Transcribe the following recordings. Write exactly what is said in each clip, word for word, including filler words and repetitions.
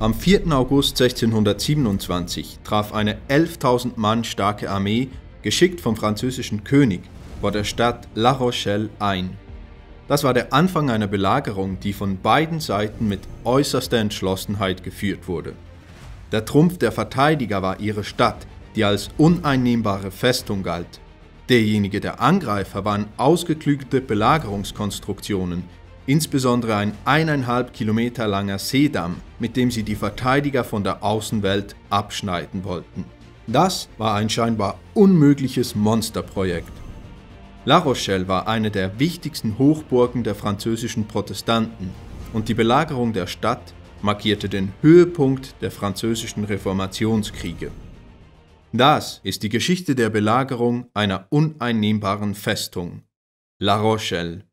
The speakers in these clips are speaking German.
Am vierten August sechzehnhundertsiebenundzwanzig traf eine elftausend Mann starke Armee, geschickt vom französischen König, vor der Stadt La Rochelle ein. Das war der Anfang einer Belagerung, die von beiden Seiten mit äußerster Entschlossenheit geführt wurde. Der Trumpf der Verteidiger war ihre Stadt, die als uneinnehmbare Festung galt. Derjenige der Angreifer waren ausgeklügelte Belagerungskonstruktionen, insbesondere ein eineinhalb Kilometer langer Seedamm, mit dem sie die Verteidiger von der Außenwelt abschneiden wollten. Das war ein scheinbar unmögliches Monsterprojekt. La Rochelle war eine der wichtigsten Hochburgen der französischen Protestanten und die Belagerung der Stadt markierte den Höhepunkt der französischen Reformationskriege. Das ist die Geschichte der Belagerung einer uneinnehmbaren Festung, La Rochelle.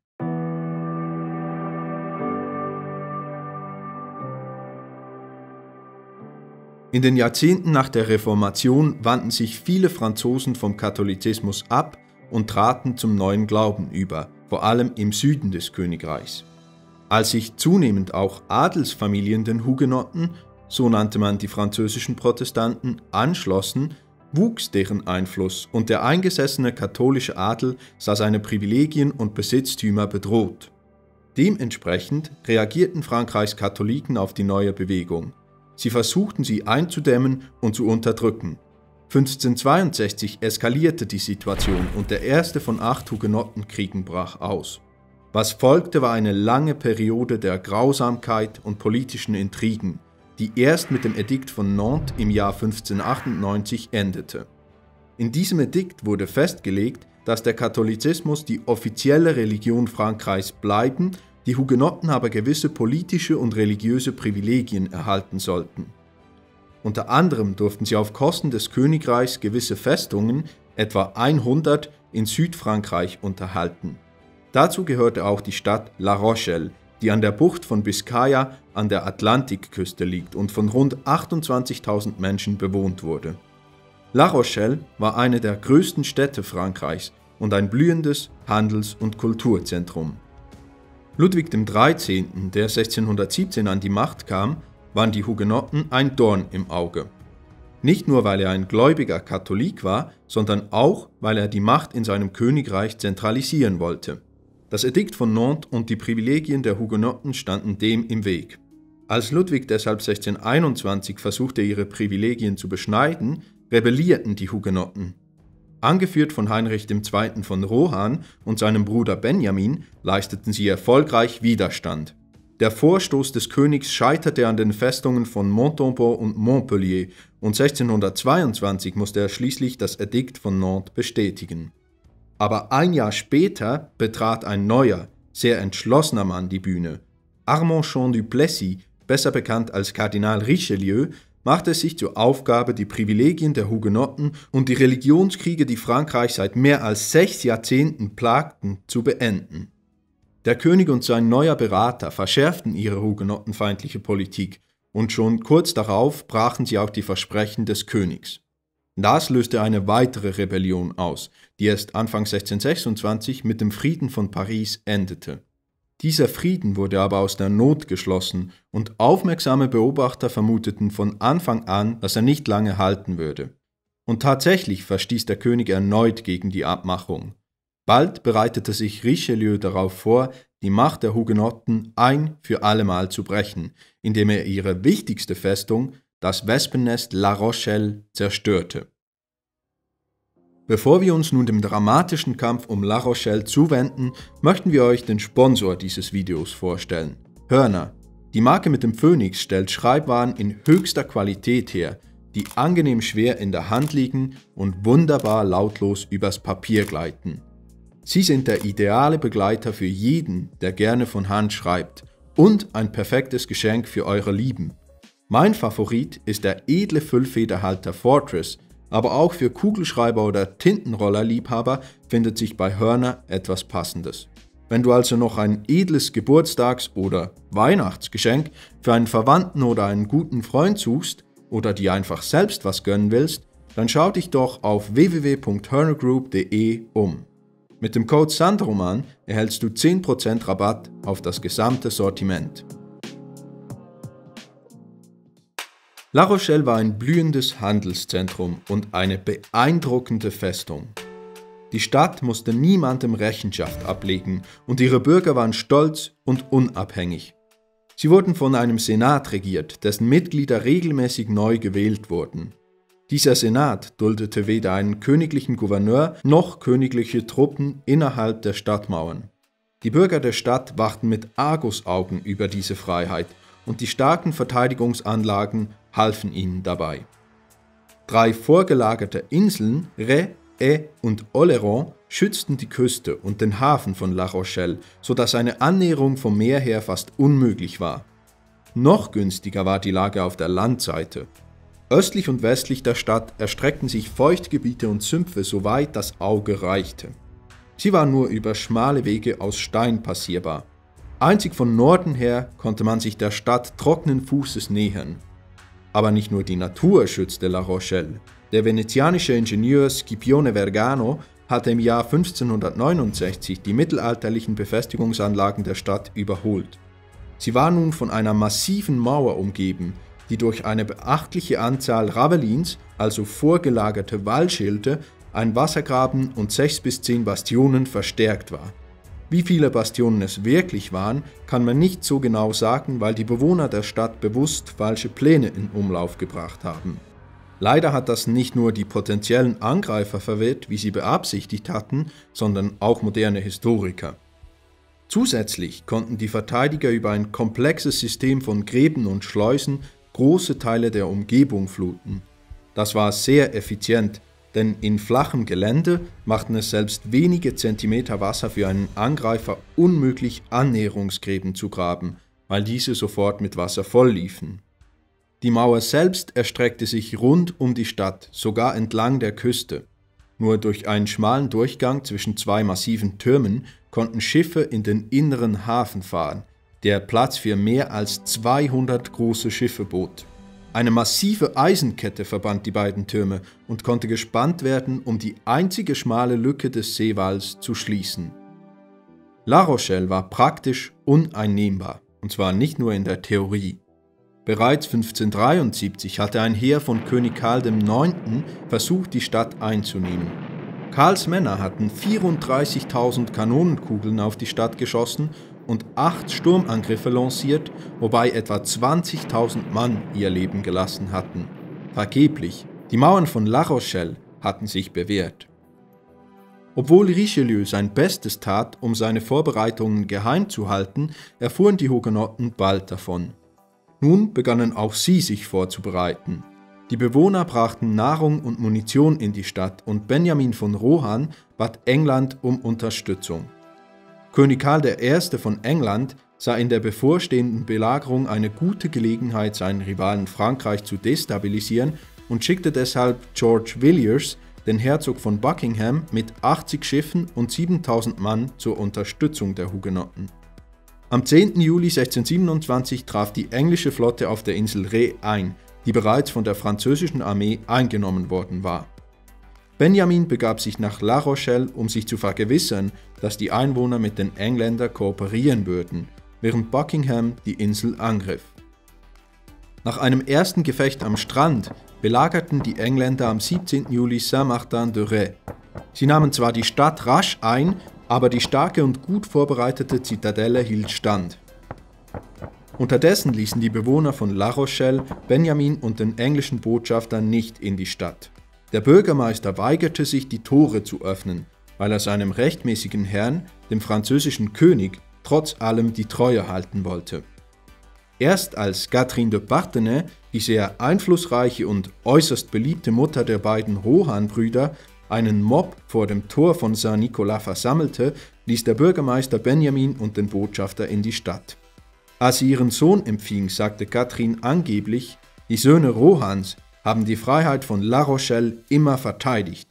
In den Jahrzehnten nach der Reformation wandten sich viele Franzosen vom Katholizismus ab und traten zum neuen Glauben über, vor allem im Süden des Königreichs. Als sich zunehmend auch Adelsfamilien den Hugenotten, so nannte man die französischen Protestanten, anschlossen, wuchs deren Einfluss und der eingesessene katholische Adel sah seine Privilegien und Besitztümer bedroht. Dementsprechend reagierten Frankreichs Katholiken auf die neue Bewegung. Sie versuchten sie einzudämmen und zu unterdrücken. fünfzehnhundertzweiundsechzig eskalierte die Situation und der erste von acht Hugenottenkriegen brach aus. Was folgte, war eine lange Periode der Grausamkeit und politischen Intrigen, die erst mit dem Edikt von Nantes im Jahr fünfzehnhundertachtundneunzig endete. In diesem Edikt wurde festgelegt, dass der Katholizismus die offizielle Religion Frankreichs bleiben, die Hugenotten aber gewisse politische und religiöse Privilegien erhalten sollten. Unter anderem durften sie auf Kosten des Königreichs gewisse Festungen, etwa hundert, in Südfrankreich unterhalten. Dazu gehörte auch die Stadt La Rochelle, die an der Bucht von Biscaya an der Atlantikküste liegt und von rund achtundzwanzigtausend Menschen bewohnt wurde. La Rochelle war eine der größten Städte Frankreichs und ein blühendes Handels- und Kulturzentrum. Ludwig der dreizehnte., der sechzehnhundertsiebzehn an die Macht kam, waren die Hugenotten ein Dorn im Auge. Nicht nur, weil er ein gläubiger Katholik war, sondern auch, weil er die Macht in seinem Königreich zentralisieren wollte. Das Edikt von Nantes und die Privilegien der Hugenotten standen dem im Weg. Als Ludwig deshalb sechzehnhunderteinundzwanzig versuchte, ihre Privilegien zu beschneiden, rebellierten die Hugenotten. Angeführt von Heinrich der Zweite. Von Rohan und seinem Bruder Benjamin leisteten sie erfolgreich Widerstand. Der Vorstoß des Königs scheiterte an den Festungen von Montauban und Montpellier und sechzehnhundertzweiundzwanzig musste er schließlich das Edikt von Nantes bestätigen. Aber ein Jahr später betrat ein neuer, sehr entschlossener Mann die Bühne. Armand Jean du Plessis, besser bekannt als Kardinal Richelieu, machte es sich zur Aufgabe, die Privilegien der Hugenotten und die Religionskriege, die Frankreich seit mehr als sechs Jahrzehnten plagten, zu beenden. Der König und sein neuer Berater verschärften ihre hugenottenfeindliche Politik und schon kurz darauf brachen sie auch die Versprechen des Königs. Das löste eine weitere Rebellion aus, die erst Anfang sechzehnhundertsechsundzwanzig mit dem Frieden von Paris endete. Dieser Frieden wurde aber aus der Not geschlossen und aufmerksame Beobachter vermuteten von Anfang an, dass er nicht lange halten würde. Und tatsächlich verstieß der König erneut gegen die Abmachung. Bald bereitete sich Richelieu darauf vor, die Macht der Hugenotten ein für allemal zu brechen, indem er ihre wichtigste Festung, das Wespennest La Rochelle, zerstörte. Bevor wir uns nun dem dramatischen Kampf um La Rochelle zuwenden, möchten wir euch den Sponsor dieses Videos vorstellen. Hörner. Die Marke mit dem Phönix stellt Schreibwaren in höchster Qualität her, die angenehm schwer in der Hand liegen und wunderbar lautlos übers Papier gleiten. Sie sind der ideale Begleiter für jeden, der gerne von Hand schreibt, und ein perfektes Geschenk für eure Lieben. Mein Favorit ist der edle Füllfederhalter Fortress, aber auch für Kugelschreiber oder Tintenroller-Liebhaber findet sich bei Hörner etwas Passendes. Wenn du also noch ein edles Geburtstags- oder Weihnachtsgeschenk für einen Verwandten oder einen guten Freund suchst oder dir einfach selbst was gönnen willst, dann schau dich doch auf w w w punkt hörnergroup punkt de um. Mit dem Code Sandroman erhältst du zehn Prozent Rabatt auf das gesamte Sortiment. La Rochelle war ein blühendes Handelszentrum und eine beeindruckende Festung. Die Stadt musste niemandem Rechenschaft ablegen und ihre Bürger waren stolz und unabhängig. Sie wurden von einem Senat regiert, dessen Mitglieder regelmäßig neu gewählt wurden. Dieser Senat duldete weder einen königlichen Gouverneur noch königliche Truppen innerhalb der Stadtmauern. Die Bürger der Stadt wachten mit Argusaugen über diese Freiheit und die starken Verteidigungsanlagen halfen ihnen dabei. Drei vorgelagerte Inseln, Ré, Aix und Oléron, schützten die Küste und den Hafen von La Rochelle, sodass eine Annäherung vom Meer her fast unmöglich war. Noch günstiger war die Lage auf der Landseite. Östlich und westlich der Stadt erstreckten sich Feuchtgebiete und Sümpfe, soweit das Auge reichte. Sie waren nur über schmale Wege aus Stein passierbar. Einzig von Norden her konnte man sich der Stadt trockenen Fußes nähern. Aber nicht nur die Natur schützte La Rochelle. Der venezianische Ingenieur Scipione Vergano hatte im Jahr fünfzehnhundertneunundsechzig die mittelalterlichen Befestigungsanlagen der Stadt überholt. Sie war nun von einer massiven Mauer umgeben, die durch eine beachtliche Anzahl Ravelins, also vorgelagerte Wallschilde, ein Wassergraben und sechs bis zehn Bastionen verstärkt war. Wie viele Bastionen es wirklich waren, kann man nicht so genau sagen, weil die Bewohner der Stadt bewusst falsche Pläne in Umlauf gebracht haben. Leider hat das nicht nur die potenziellen Angreifer verwirrt, wie sie beabsichtigt hatten, sondern auch moderne Historiker. Zusätzlich konnten die Verteidiger über ein komplexes System von Gräben und Schleusen große Teile der Umgebung fluten. Das war sehr effizient, denn in flachem Gelände machten es selbst wenige Zentimeter Wasser für einen Angreifer unmöglich, Annäherungsgräben zu graben, weil diese sofort mit Wasser voll liefen. Die Mauer selbst erstreckte sich rund um die Stadt, sogar entlang der Küste. Nur durch einen schmalen Durchgang zwischen zwei massiven Türmen konnten Schiffe in den inneren Hafen fahren, der Platz für mehr als zweihundert große Schiffe bot. Eine massive Eisenkette verband die beiden Türme und konnte gespannt werden, um die einzige schmale Lücke des Seewalls zu schließen. La Rochelle war praktisch uneinnehmbar, und zwar nicht nur in der Theorie. Bereits fünfzehnhundertdreiundsiebzig hatte ein Heer von König Karl der Neunte versucht, die Stadt einzunehmen. Karls Männer hatten vierunddreißigtausend Kanonenkugeln auf die Stadt geschossen und acht Sturmangriffe lanciert, wobei etwa zwanzigtausend Mann ihr Leben gelassen hatten. Vergeblich, die Mauern von La Rochelle hatten sich bewährt. Obwohl Richelieu sein Bestes tat, um seine Vorbereitungen geheim zu halten, erfuhren die Hugenotten bald davon. Nun begannen auch sie sich vorzubereiten. Die Bewohner brachten Nahrung und Munition in die Stadt und Benjamin von Rohan bat England um Unterstützung. König Karl der Erste von England sah in der bevorstehenden Belagerung eine gute Gelegenheit, seinen Rivalen Frankreich zu destabilisieren und schickte deshalb George Villiers, den Herzog von Buckingham, mit achtzig Schiffen und siebentausend Mann zur Unterstützung der Hugenotten. Am zehnten Juli sechzehnhundertsiebenundzwanzig traf die englische Flotte auf der Insel Ré ein, die bereits von der französischen Armee eingenommen worden war. Benjamin begab sich nach La Rochelle, um sich zu vergewissern, dass die Einwohner mit den Engländern kooperieren würden, während Buckingham die Insel angriff. Nach einem ersten Gefecht am Strand belagerten die Engländer am siebzehnten Juli Saint-Martin-de-Ré. Sie nahmen zwar die Stadt rasch ein, aber die starke und gut vorbereitete Zitadelle hielt stand. Unterdessen ließen die Bewohner von La Rochelle Benjamin und den englischen Botschafter nicht in die Stadt. Der Bürgermeister weigerte sich, die Tore zu öffnen, weil er seinem rechtmäßigen Herrn, dem französischen König, trotz allem die Treue halten wollte. Erst als Catherine de Parthenay, die sehr einflussreiche und äußerst beliebte Mutter der beiden Rohan-Brüder, einen Mob vor dem Tor von Saint-Nicolas versammelte, ließ der Bürgermeister Benjamin und den Botschafter in die Stadt. Als sie ihren Sohn empfing, sagte Catherine angeblich, die Söhne Rohans haben die Freiheit von La Rochelle immer verteidigt.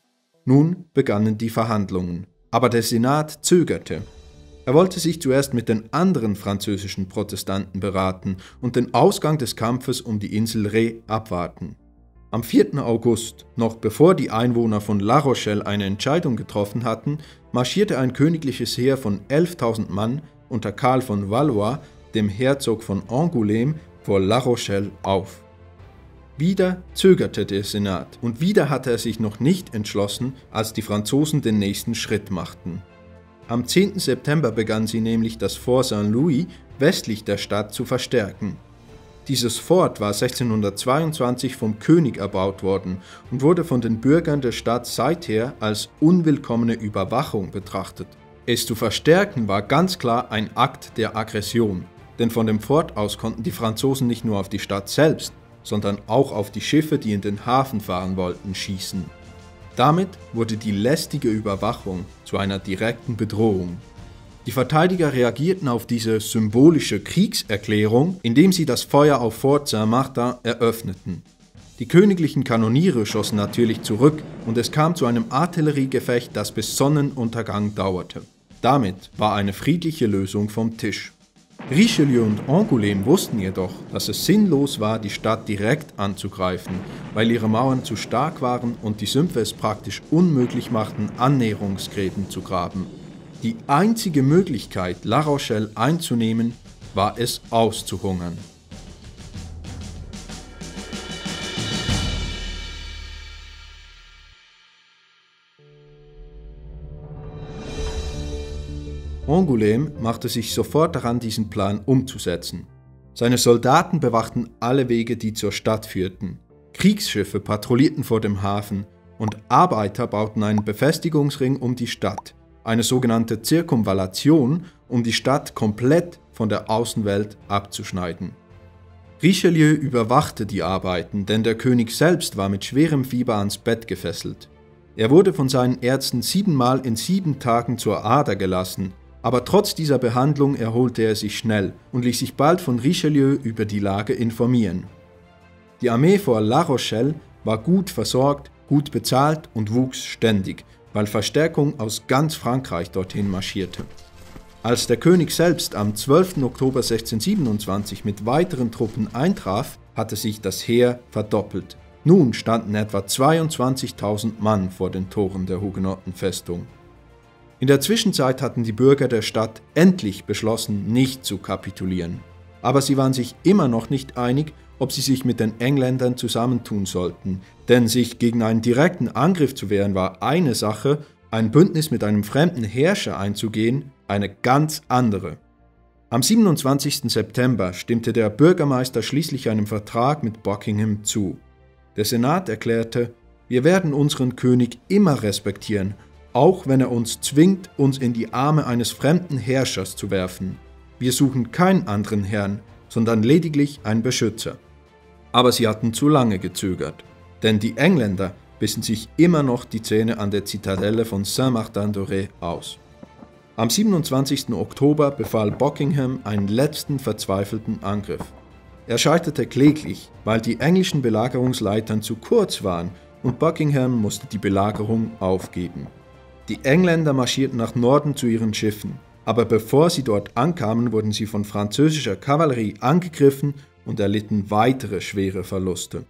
Nun begannen die Verhandlungen, aber der Senat zögerte. Er wollte sich zuerst mit den anderen französischen Protestanten beraten und den Ausgang des Kampfes um die Insel Ré abwarten. Am vierten August, noch bevor die Einwohner von La Rochelle eine Entscheidung getroffen hatten, marschierte ein königliches Heer von elftausend Mann unter Karl von Valois, dem Herzog von Angoulême, vor La Rochelle auf. Wieder zögerte der Senat und wieder hatte er sich noch nicht entschlossen, als die Franzosen den nächsten Schritt machten. Am zehnten September begannen sie nämlich, das Fort Saint-Louis westlich der Stadt zu verstärken. Dieses Fort war sechzehnhundertzweiundzwanzig vom König erbaut worden und wurde von den Bürgern der Stadt seither als unwillkommene Überwachung betrachtet. Es zu verstärken war ganz klar ein Akt der Aggression, denn von dem Fort aus konnten die Franzosen nicht nur auf die Stadt selbst, sondern auch auf die Schiffe, die in den Hafen fahren wollten, schießen. Damit wurde die lästige Überwachung zu einer direkten Bedrohung. Die Verteidiger reagierten auf diese symbolische Kriegserklärung, indem sie das Feuer auf Fort Saint-Martin eröffneten. Die königlichen Kanoniere schossen natürlich zurück und es kam zu einem Artilleriegefecht, das bis Sonnenuntergang dauerte. Damit war eine friedliche Lösung vom Tisch. Richelieu und Angoulême wussten jedoch, dass es sinnlos war, die Stadt direkt anzugreifen, weil ihre Mauern zu stark waren und die Sümpfe es praktisch unmöglich machten, Annäherungsgräben zu graben. Die einzige Möglichkeit, La Rochelle einzunehmen, war es auszuhungern. Angoulême machte sich sofort daran, diesen Plan umzusetzen. Seine Soldaten bewachten alle Wege, die zur Stadt führten. Kriegsschiffe patrouillierten vor dem Hafen und Arbeiter bauten einen Befestigungsring um die Stadt, eine sogenannte Zirkumvallation, um die Stadt komplett von der Außenwelt abzuschneiden. Richelieu überwachte die Arbeiten, denn der König selbst war mit schwerem Fieber ans Bett gefesselt. Er wurde von seinen Ärzten siebenmal in sieben Tagen zur Ader gelassen, aber trotz dieser Behandlung erholte er sich schnell und ließ sich bald von Richelieu über die Lage informieren. Die Armee vor La Rochelle war gut versorgt, gut bezahlt und wuchs ständig, weil Verstärkung aus ganz Frankreich dorthin marschierte. Als der König selbst am zwölften Oktober sechzehnhundertsiebenundzwanzig mit weiteren Truppen eintraf, hatte sich das Heer verdoppelt. Nun standen etwa zweiundzwanzigtausend Mann vor den Toren der Hugenottenfestung. In der Zwischenzeit hatten die Bürger der Stadt endlich beschlossen, nicht zu kapitulieren. Aber sie waren sich immer noch nicht einig, ob sie sich mit den Engländern zusammentun sollten, denn sich gegen einen direkten Angriff zu wehren war eine Sache, ein Bündnis mit einem fremden Herrscher einzugehen, eine ganz andere. Am siebenundzwanzigsten September stimmte der Bürgermeister schließlich einem Vertrag mit Buckingham zu. Der Senat erklärte, wir werden unseren König immer respektieren, auch wenn er uns zwingt, uns in die Arme eines fremden Herrschers zu werfen. Wir suchen keinen anderen Herrn, sondern lediglich einen Beschützer. Aber sie hatten zu lange gezögert, denn die Engländer bissen sich immer noch die Zähne an der Zitadelle von Saint-Martin-d'Auray aus. Am siebenundzwanzigsten Oktober befahl Buckingham einen letzten verzweifelten Angriff. Er scheiterte kläglich, weil die englischen Belagerungsleitern zu kurz waren und Buckingham musste die Belagerung aufgeben. Die Engländer marschierten nach Norden zu ihren Schiffen, aber bevor sie dort ankamen, wurden sie von französischer Kavallerie angegriffen und erlitten weitere schwere Verluste.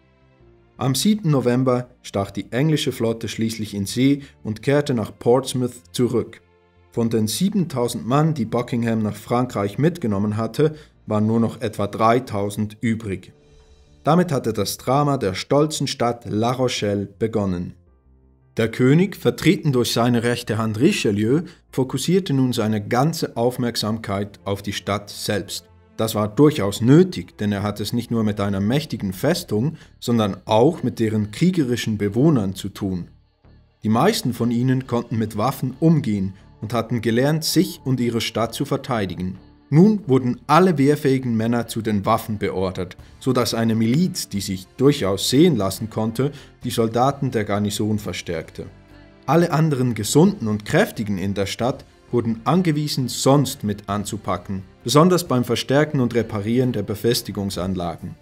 Am siebten November stach die englische Flotte schließlich in See und kehrte nach Portsmouth zurück. Von den siebentausend Mann, die Buckingham nach Frankreich mitgenommen hatte, waren nur noch etwa dreitausend übrig. Damit hatte das Drama der stolzen Stadt La Rochelle begonnen. Der König, vertreten durch seine rechte Hand Richelieu, fokussierte nun seine ganze Aufmerksamkeit auf die Stadt selbst. Das war durchaus nötig, denn er hatte es nicht nur mit einer mächtigen Festung, sondern auch mit deren kriegerischen Bewohnern zu tun. Die meisten von ihnen konnten mit Waffen umgehen und hatten gelernt, sich und ihre Stadt zu verteidigen. Nun wurden alle wehrfähigen Männer zu den Waffen beordert, sodass eine Miliz, die sich durchaus sehen lassen konnte, die Soldaten der Garnison verstärkte. Alle anderen Gesunden und Kräftigen in der Stadt wurden angewiesen, sonst mit anzupacken, besonders beim Verstärken und Reparieren der Befestigungsanlagen.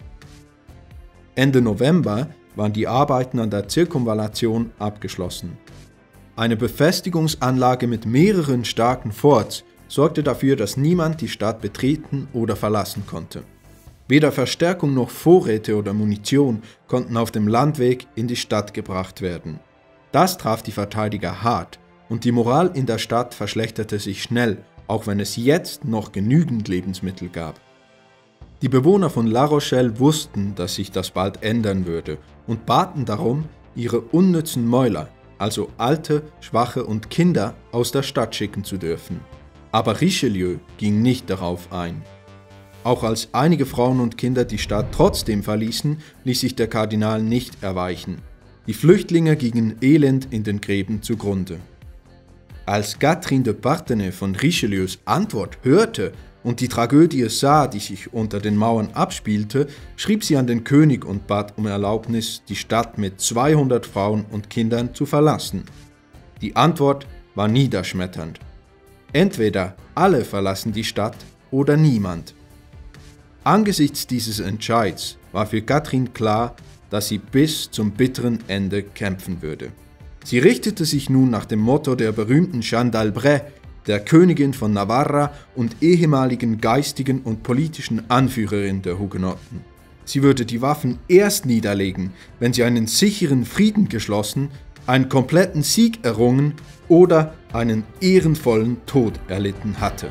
Ende November waren die Arbeiten an der Zirkumvallation abgeschlossen. Eine Befestigungsanlage mit mehreren starken Forts sorgte dafür, dass niemand die Stadt betreten oder verlassen konnte. Weder Verstärkung noch Vorräte oder Munition konnten auf dem Landweg in die Stadt gebracht werden. Das traf die Verteidiger hart und die Moral in der Stadt verschlechterte sich schnell, auch wenn es jetzt noch genügend Lebensmittel gab. Die Bewohner von La Rochelle wussten, dass sich das bald ändern würde und baten darum, ihre unnützen Mäuler, also Alte, Schwache und Kinder, aus der Stadt schicken zu dürfen. Aber Richelieu ging nicht darauf ein. Auch als einige Frauen und Kinder die Stadt trotzdem verließen, ließ sich der Kardinal nicht erweichen. Die Flüchtlinge gingen elend in den Gräben zugrunde. Als Catherine de Parthenay von Richelieus Antwort hörte und die Tragödie sah, die sich unter den Mauern abspielte, schrieb sie an den König und bat um Erlaubnis, die Stadt mit zweihundert Frauen und Kindern zu verlassen. Die Antwort war niederschmetternd. Entweder alle verlassen die Stadt oder niemand. Angesichts dieses Entscheids war für Catherine klar, dass sie bis zum bitteren Ende kämpfen würde. Sie richtete sich nun nach dem Motto der berühmten Jeanne d'Albret, der Königin von Navarra und ehemaligen geistigen und politischen Anführerin der Hugenotten. Sie würde die Waffen erst niederlegen, wenn sie einen sicheren Frieden geschlossen, einen kompletten Sieg errungen oder einen ehrenvollen Tod erlitten hatte.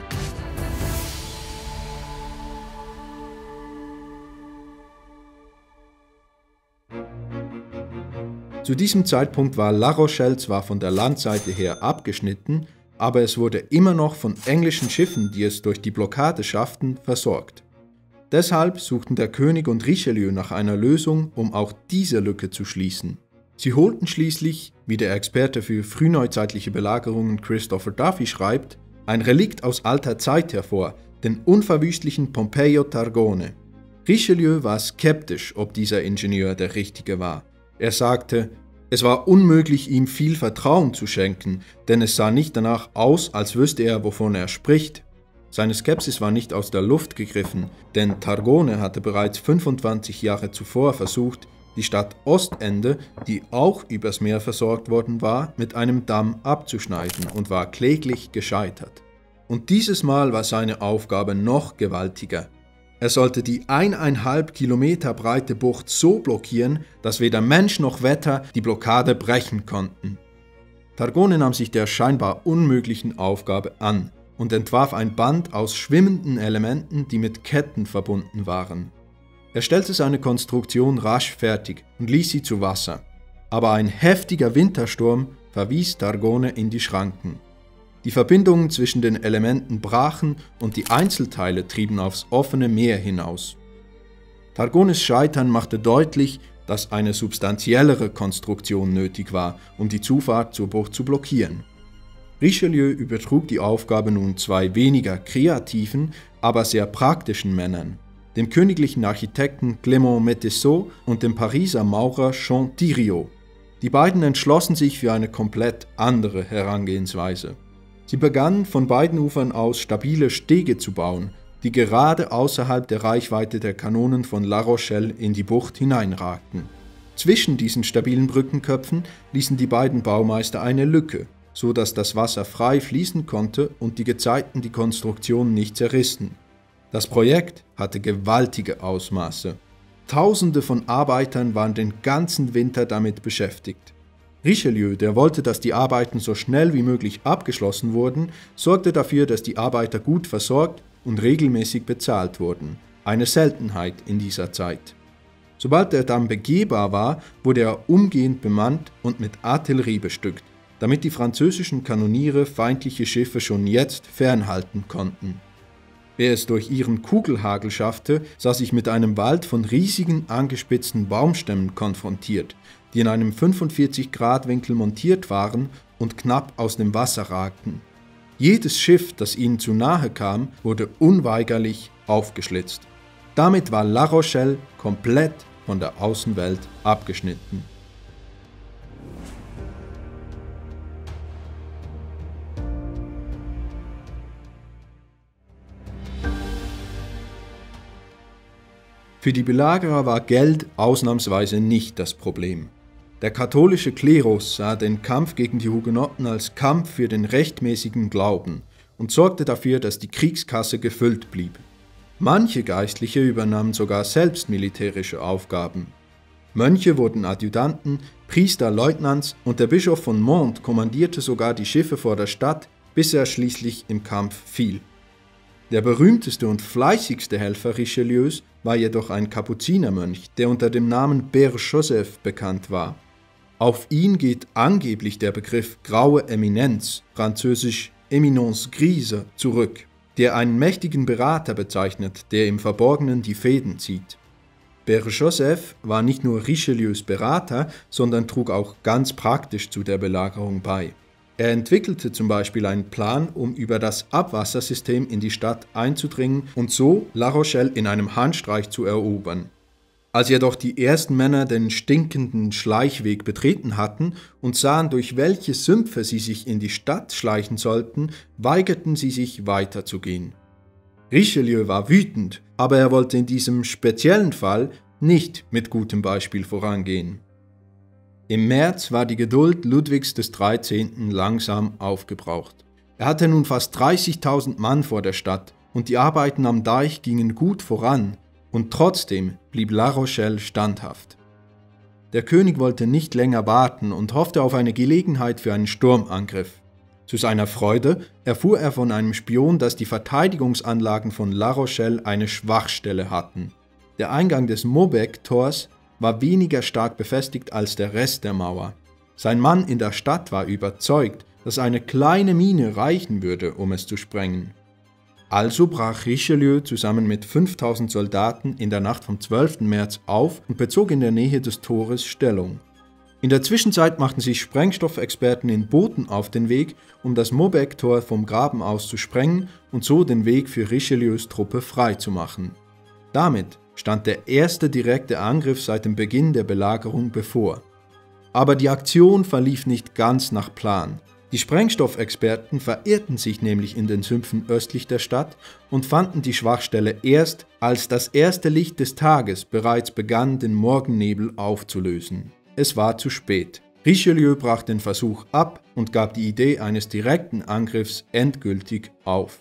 Zu diesem Zeitpunkt war La Rochelle zwar von der Landseite her abgeschnitten, aber es wurde immer noch von englischen Schiffen, die es durch die Blockade schafften, versorgt. Deshalb suchten der König und Richelieu nach einer Lösung, um auch diese Lücke zu schließen. Sie holten schließlich, wie der Experte für frühneuzeitliche Belagerungen Christopher Duffy schreibt, ein Relikt aus alter Zeit hervor, den unverwüstlichen Pompeio Targone. Richelieu war skeptisch, ob dieser Ingenieur der Richtige war. Er sagte, es war unmöglich, ihm viel Vertrauen zu schenken, denn es sah nicht danach aus, als wüsste er, wovon er spricht. Seine Skepsis war nicht aus der Luft gegriffen, denn Targone hatte bereits fünfundzwanzig Jahre zuvor versucht, die Stadt Ostende, die auch übers Meer versorgt worden war, mit einem Damm abzuschneiden und war kläglich gescheitert. Und dieses Mal war seine Aufgabe noch gewaltiger. Er sollte die eineinhalb Kilometer breite Bucht so blockieren, dass weder Mensch noch Wetter die Blockade brechen konnten. Targone nahm sich der scheinbar unmöglichen Aufgabe an und entwarf ein Band aus schwimmenden Elementen, die mit Ketten verbunden waren. Er stellte seine Konstruktion rasch fertig und ließ sie zu Wasser. Aber ein heftiger Wintersturm verwies Targone in die Schranken. Die Verbindungen zwischen den Elementen brachen und die Einzelteile trieben aufs offene Meer hinaus. Targones Scheitern machte deutlich, dass eine substanziellere Konstruktion nötig war, um die Zufahrt zur Bucht zu blockieren. Richelieu übertrug die Aufgabe nun zwei weniger kreativen, aber sehr praktischen Männern, dem königlichen Architekten Clément Métesseau und dem Pariser Maurer Jean Thiriot. Die beiden entschlossen sich für eine komplett andere Herangehensweise. Sie begannen von beiden Ufern aus stabile Stege zu bauen, die gerade außerhalb der Reichweite der Kanonen von La Rochelle in die Bucht hineinragten. Zwischen diesen stabilen Brückenköpfen ließen die beiden Baumeister eine Lücke, so dass das Wasser frei fließen konnte und die Gezeiten die Konstruktion nicht zerrissen. Das Projekt hatte gewaltige Ausmaße. Tausende von Arbeitern waren den ganzen Winter damit beschäftigt. Richelieu, der wollte, dass die Arbeiten so schnell wie möglich abgeschlossen wurden, sorgte dafür, dass die Arbeiter gut versorgt und regelmäßig bezahlt wurden. Eine Seltenheit in dieser Zeit. Sobald der Damm begehbar war, wurde er umgehend bemannt und mit Artillerie bestückt, damit die französischen Kanoniere feindliche Schiffe schon jetzt fernhalten konnten. Wer es durch ihren Kugelhagel schaffte, sah sich mit einem Wald von riesigen angespitzten Baumstämmen konfrontiert, die in einem fünfundvierzig Grad Winkel montiert waren und knapp aus dem Wasser ragten. Jedes Schiff, das ihnen zu nahe kam, wurde unweigerlich aufgeschlitzt. Damit war La Rochelle komplett von der Außenwelt abgeschnitten. Für die Belagerer war Geld ausnahmsweise nicht das Problem. Der katholische Klerus sah den Kampf gegen die Hugenotten als Kampf für den rechtmäßigen Glauben und sorgte dafür, dass die Kriegskasse gefüllt blieb. Manche Geistliche übernahmen sogar selbst militärische Aufgaben. Mönche wurden Adjutanten, Priester Leutnants und der Bischof von Mantes kommandierte sogar die Schiffe vor der Stadt, bis er schließlich im Kampf fiel. Der berühmteste und fleißigste Helfer Richelieus war jedoch ein Kapuzinermönch, der unter dem Namen Père Joseph bekannt war. Auf ihn geht angeblich der Begriff graue Eminenz, französisch Éminence grise, zurück, der einen mächtigen Berater bezeichnet, der im Verborgenen die Fäden zieht. Père Joseph war nicht nur Richelieus Berater, sondern trug auch ganz praktisch zu der Belagerung bei. Er entwickelte zum Beispiel einen Plan, um über das Abwassersystem in die Stadt einzudringen und so La Rochelle in einem Handstreich zu erobern. Als jedoch die ersten Männer den stinkenden Schleichweg betreten hatten und sahen, durch welche Sümpfe sie sich in die Stadt schleichen sollten, weigerten sie sich weiterzugehen. Richelieu war wütend, aber er wollte in diesem speziellen Fall nicht mit gutem Beispiel vorangehen. Im März war die Geduld Ludwigs des Dreizehnten langsam aufgebraucht. Er hatte nun fast dreißigtausend Mann vor der Stadt und die Arbeiten am Deich gingen gut voran, und trotzdem blieb La Rochelle standhaft. Der König wollte nicht länger warten und hoffte auf eine Gelegenheit für einen Sturmangriff. Zu seiner Freude erfuhr er von einem Spion, dass die Verteidigungsanlagen von La Rochelle eine Schwachstelle hatten. Der Eingang des Maubec-Tors war weniger stark befestigt als der Rest der Mauer. Sein Mann in der Stadt war überzeugt, dass eine kleine Mine reichen würde, um es zu sprengen. Also brach Richelieu zusammen mit fünftausend Soldaten in der Nacht vom zwölften März auf und bezog in der Nähe des Tores Stellung. In der Zwischenzeit machten sich Sprengstoffexperten in Booten auf den Weg, um das Maubec-Tor vom Graben aus zu sprengen und so den Weg für Richelieus Truppe frei zu machen. Damit stand der erste direkte Angriff seit dem Beginn der Belagerung bevor. Aber die Aktion verlief nicht ganz nach Plan. Die Sprengstoffexperten verirrten sich nämlich in den Sümpfen östlich der Stadt und fanden die Schwachstelle erst, als das erste Licht des Tages bereits begann, den Morgennebel aufzulösen. Es war zu spät. Richelieu brach den Versuch ab und gab die Idee eines direkten Angriffs endgültig auf.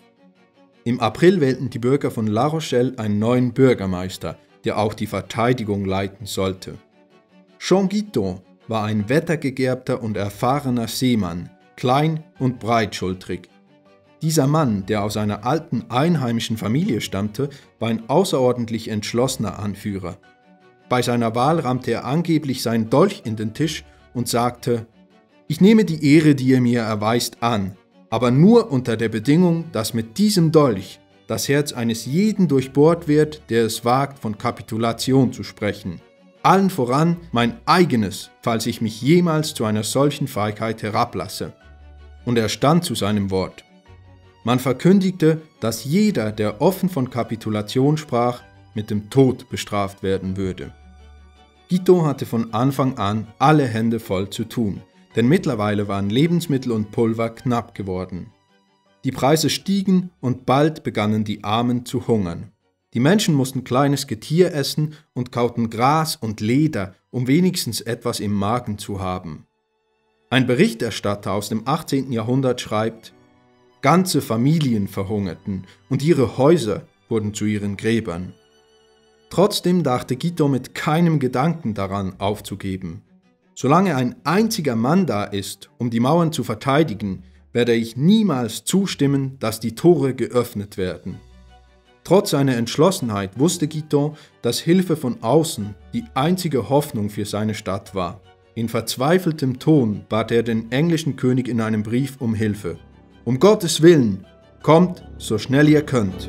Im April wählten die Bürger von La Rochelle einen neuen Bürgermeister, der auch die Verteidigung leiten sollte. Jean Guiton war ein wettergegerbter und erfahrener Seemann, klein und breitschultrig. Dieser Mann, der aus einer alten einheimischen Familie stammte, war ein außerordentlich entschlossener Anführer. Bei seiner Wahl rammte er angeblich seinen Dolch in den Tisch und sagte: „Ich nehme die Ehre, die ihr mir erweist, an, aber nur unter der Bedingung, dass mit diesem Dolch das Herz eines jeden durchbohrt wird, der es wagt, von Kapitulation zu sprechen. Allen voran mein eigenes, falls ich mich jemals zu einer solchen Feigheit herablasse.“ Und er stand zu seinem Wort. Man verkündigte, dass jeder, der offen von Kapitulation sprach, mit dem Tod bestraft werden würde. Guiton hatte von Anfang an alle Hände voll zu tun, denn mittlerweile waren Lebensmittel und Pulver knapp geworden. Die Preise stiegen und bald begannen die Armen zu hungern. Die Menschen mussten kleines Getier essen und kauten Gras und Leder, um wenigstens etwas im Magen zu haben. Ein Berichterstatter aus dem achtzehnten Jahrhundert schreibt: „Ganze Familien verhungerten und ihre Häuser wurden zu ihren Gräbern.“ Trotzdem dachte Guiton mit keinem Gedanken daran, aufzugeben. „Solange ein einziger Mann da ist, um die Mauern zu verteidigen, werde ich niemals zustimmen, dass die Tore geöffnet werden.“ Trotz seiner Entschlossenheit wusste Guiton, dass Hilfe von außen die einzige Hoffnung für seine Stadt war. In verzweifeltem Ton bat er den englischen König in einem Brief um Hilfe. „Um Gottes Willen, kommt, so schnell ihr könnt.“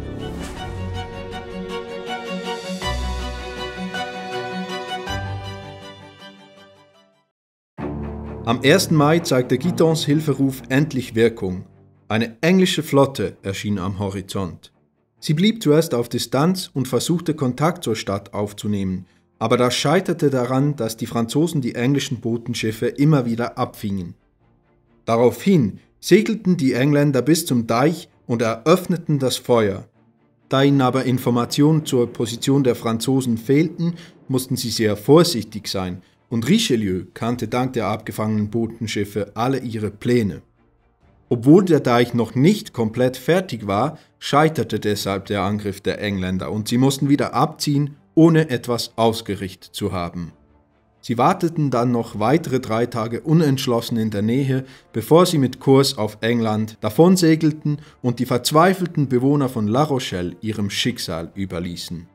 Am ersten Mai zeigte Guitons Hilferuf endlich Wirkung. Eine englische Flotte erschien am Horizont. Sie blieb zuerst auf Distanz und versuchte Kontakt zur Stadt aufzunehmen, aber das scheiterte daran, dass die Franzosen die englischen Botenschiffe immer wieder abfingen. Daraufhin segelten die Engländer bis zum Deich und eröffneten das Feuer. Da ihnen aber Informationen zur Position der Franzosen fehlten, mussten sie sehr vorsichtig sein, und Richelieu kannte dank der abgefangenen Botenschiffe alle ihre Pläne. Obwohl der Deich noch nicht komplett fertig war, scheiterte deshalb der Angriff der Engländer und sie mussten wieder abziehen, ohne etwas ausgerichtet zu haben. Sie warteten dann noch weitere drei Tage unentschlossen in der Nähe, bevor sie mit Kurs auf England davonsegelten und die verzweifelten Bewohner von La Rochelle ihrem Schicksal überließen.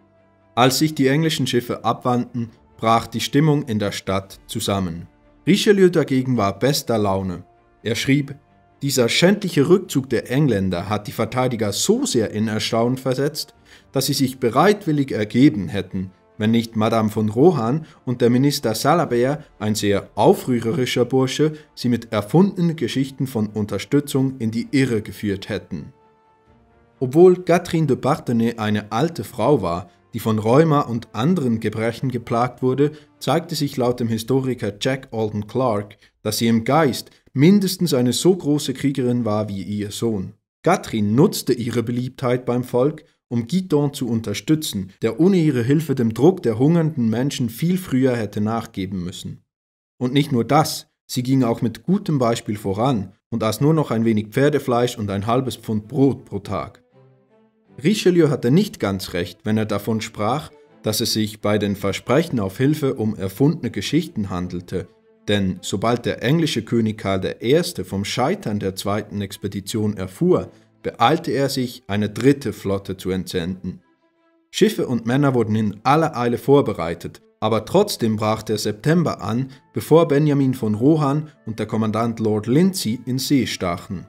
Als sich die englischen Schiffe abwandten, brach die Stimmung in der Stadt zusammen. Richelieu dagegen war bester Laune. Er schrieb: Dieser schändliche Rückzug der Engländer hat die Verteidiger so sehr in Erstaunen versetzt, dass sie sich bereitwillig ergeben hätten, wenn nicht Madame von Rohan und der Minister Salabert, ein sehr aufrührerischer Bursche, sie mit erfundenen Geschichten von Unterstützung in die Irre geführt hätten. Obwohl Catherine de Parthenay eine alte Frau war, die von Rheuma und anderen Gebrechen geplagt wurde, zeigte sich laut dem Historiker Jack Alden Clark, dass sie im Geist mindestens eine so große Kriegerin war wie ihr Sohn. Catherine nutzte ihre Beliebtheit beim Volk, um Guiton zu unterstützen, der ohne ihre Hilfe dem Druck der hungernden Menschen viel früher hätte nachgeben müssen. Und nicht nur das, sie ging auch mit gutem Beispiel voran und aß nur noch ein wenig Pferdefleisch und ein halbes Pfund Brot pro Tag. Richelieu hatte nicht ganz recht, wenn er davon sprach, dass es sich bei den Versprechen auf Hilfe um erfundene Geschichten handelte, denn sobald der englische König Karl der Erste vom Scheitern der zweiten Expedition erfuhr, beeilte er sich, eine dritte Flotte zu entsenden. Schiffe und Männer wurden in aller Eile vorbereitet, aber trotzdem brach der September an, bevor Benjamin von Rohan und der Kommandant Lord Lindsay in See stachen.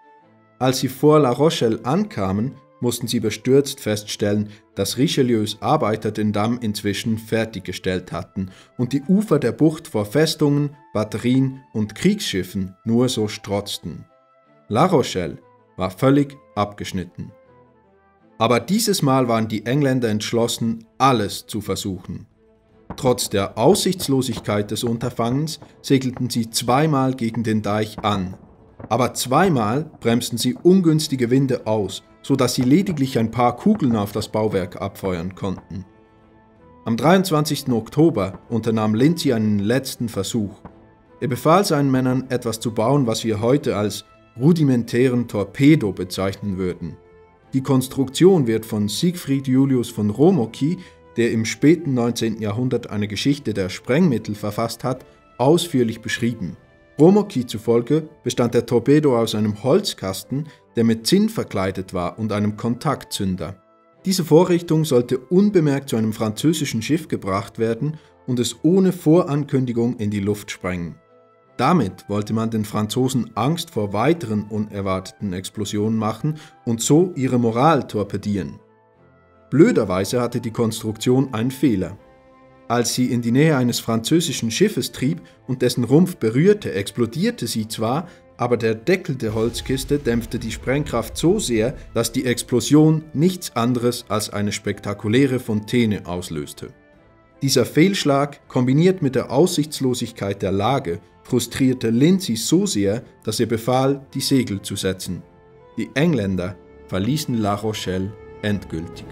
Als sie vor La Rochelle ankamen, mussten sie bestürzt feststellen, dass Richelieus Arbeiter den Damm inzwischen fertiggestellt hatten und die Ufer der Bucht vor Festungen, Batterien und Kriegsschiffen nur so strotzten. La Rochelle war völlig abgeschnitten. Aber dieses Mal waren die Engländer entschlossen, alles zu versuchen. Trotz der Aussichtslosigkeit des Unterfangens segelten sie zweimal gegen den Deich an. Aber zweimal bremsten sie ungünstige Winde aus, sodass sie lediglich ein paar Kugeln auf das Bauwerk abfeuern konnten. Am dreiundzwanzigsten Oktober unternahm Lindsay einen letzten Versuch. Er befahl seinen Männern, etwas zu bauen, was wir heute als rudimentären Torpedo bezeichnen würden. Die Konstruktion wird von Siegfried Julius von Romocky, der im späten neunzehnten Jahrhundert eine Geschichte der Sprengmittel verfasst hat, ausführlich beschrieben. Romocky zufolge bestand der Torpedo aus einem Holzkasten, der mit Zinn verkleidet war, und einem Kontaktzünder. Diese Vorrichtung sollte unbemerkt zu einem französischen Schiff gebracht werden und es ohne Vorankündigung in die Luft sprengen. Damit wollte man den Franzosen Angst vor weiteren unerwarteten Explosionen machen und so ihre Moral torpedieren. Blöderweise hatte die Konstruktion einen Fehler. Als sie in die Nähe eines französischen Schiffes trieb und dessen Rumpf berührte, explodierte sie zwar, aber der Deckel der Holzkiste dämpfte die Sprengkraft so sehr, dass die Explosion nichts anderes als eine spektakuläre Fontäne auslöste. Dieser Fehlschlag, kombiniert mit der Aussichtslosigkeit der Lage, frustrierte Lindsay so sehr, dass er befahl, die Segel zu setzen. Die Engländer verließen La Rochelle endgültig.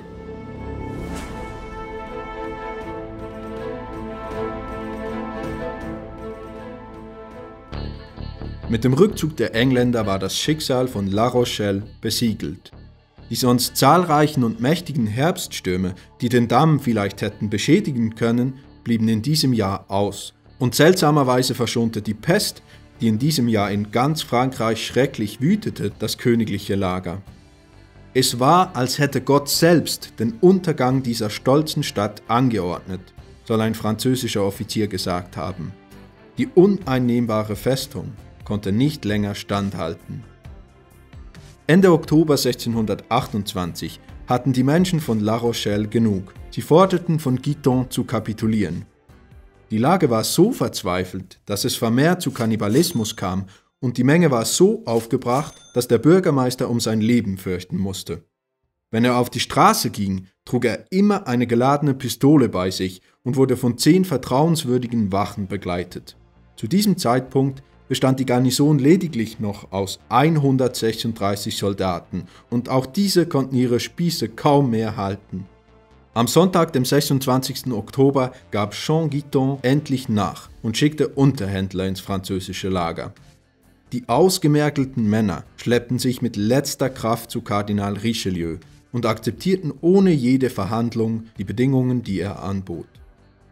Mit dem Rückzug der Engländer war das Schicksal von La Rochelle besiegelt. Die sonst zahlreichen und mächtigen Herbststürme, die den Damm vielleicht hätten beschädigen können, blieben in diesem Jahr aus. Und seltsamerweise verschonte die Pest, die in diesem Jahr in ganz Frankreich schrecklich wütete, das königliche Lager. Es war, als hätte Gott selbst den Untergang dieser stolzen Stadt angeordnet, soll ein französischer Offizier gesagt haben. Die uneinnehmbare Festung konnte nicht länger standhalten. Ende Oktober sechzehnhundertachtundzwanzig hatten die Menschen von La Rochelle genug. Sie forderten von Guiton zu kapitulieren. Die Lage war so verzweifelt, dass es vermehrt zu Kannibalismus kam und die Menge war so aufgebracht, dass der Bürgermeister um sein Leben fürchten musste. Wenn er auf die Straße ging, trug er immer eine geladene Pistole bei sich und wurde von zehn vertrauenswürdigen Wachen begleitet. Zu diesem Zeitpunkt bestand die Garnison lediglich noch aus hundertsechsunddreißig Soldaten und auch diese konnten ihre Spieße kaum mehr halten. Am Sonntag, dem sechsundzwanzigsten Oktober, gab Jean Guiton endlich nach und schickte Unterhändler ins französische Lager. Die ausgemergelten Männer schleppten sich mit letzter Kraft zu Kardinal Richelieu und akzeptierten ohne jede Verhandlung die Bedingungen, die er anbot.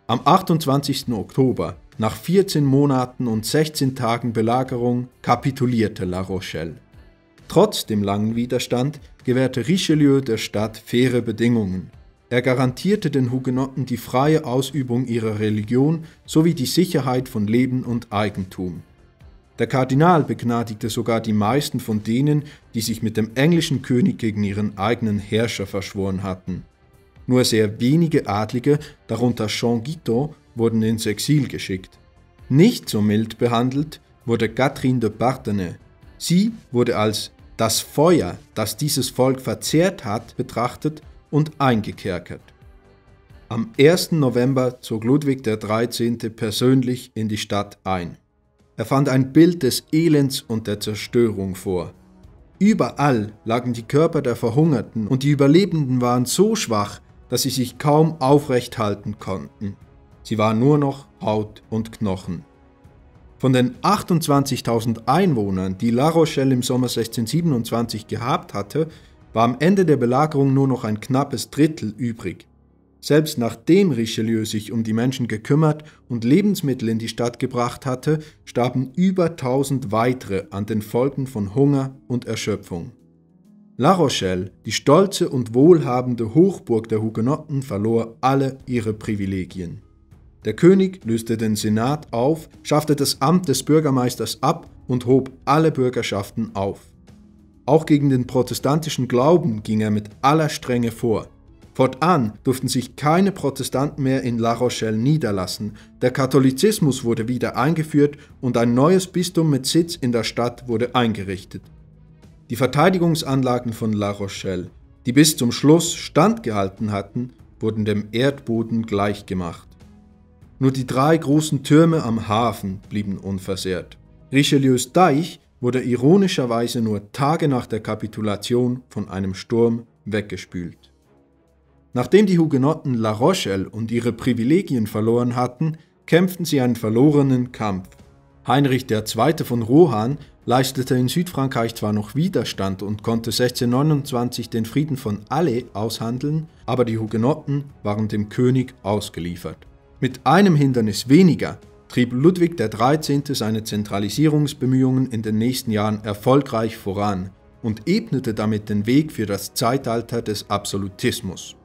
Am achtundzwanzigsten Oktober, nach vierzehn Monaten und sechzehn Tagen Belagerung, kapitulierte La Rochelle. Trotz dem langen Widerstand gewährte Richelieu der Stadt faire Bedingungen. Er garantierte den Hugenotten die freie Ausübung ihrer Religion sowie die Sicherheit von Leben und Eigentum. Der Kardinal begnadigte sogar die meisten von denen, die sich mit dem englischen König gegen ihren eigenen Herrscher verschworen hatten. Nur sehr wenige Adlige, darunter Jean Guiton, wurden ins Exil geschickt. Nicht so mild behandelt wurde Catherine de Parthenay. Sie wurde als das Feuer, das dieses Volk verzehrt hat, betrachtet und eingekerkert. Am ersten November zog Ludwig der Dreizehnte persönlich in die Stadt ein. Er fand ein Bild des Elends und der Zerstörung vor. Überall lagen die Körper der Verhungerten und die Überlebenden waren so schwach, dass sie sich kaum aufrecht halten konnten. Sie waren nur noch Haut und Knochen. Von den achtundzwanzigtausend Einwohnern, die La Rochelle im Sommer sechzehnhundertsiebenundzwanzig gehabt hatte, war am Ende der Belagerung nur noch ein knappes Drittel übrig. Selbst nachdem Richelieu sich um die Menschen gekümmert und Lebensmittel in die Stadt gebracht hatte, starben über tausend weitere an den Folgen von Hunger und Erschöpfung. La Rochelle, die stolze und wohlhabende Hochburg der Hugenotten, verlor alle ihre Privilegien. Der König löste den Senat auf, schaffte das Amt des Bürgermeisters ab und hob alle Bürgerschaften auf. Auch gegen den protestantischen Glauben ging er mit aller Strenge vor. Fortan durften sich keine Protestanten mehr in La Rochelle niederlassen, der Katholizismus wurde wieder eingeführt und ein neues Bistum mit Sitz in der Stadt wurde eingerichtet. Die Verteidigungsanlagen von La Rochelle, die bis zum Schluss standgehalten hatten, wurden dem Erdboden gleichgemacht. Nur die drei großen Türme am Hafen blieben unversehrt. Richelieus Deich wurde ironischerweise nur Tage nach der Kapitulation von einem Sturm weggespült. Nachdem die Hugenotten La Rochelle und ihre Privilegien verloren hatten, kämpften sie einen verlorenen Kampf. Heinrich der Zweite von Rohan leistete in Südfrankreich zwar noch Widerstand und konnte sechzehnhundertneunundzwanzig den Frieden von Alais aushandeln, aber die Hugenotten waren dem König ausgeliefert. Mit einem Hindernis weniger trieb Ludwig der Dreizehnte seine Zentralisierungsbemühungen in den nächsten Jahren erfolgreich voran und ebnete damit den Weg für das Zeitalter des Absolutismus.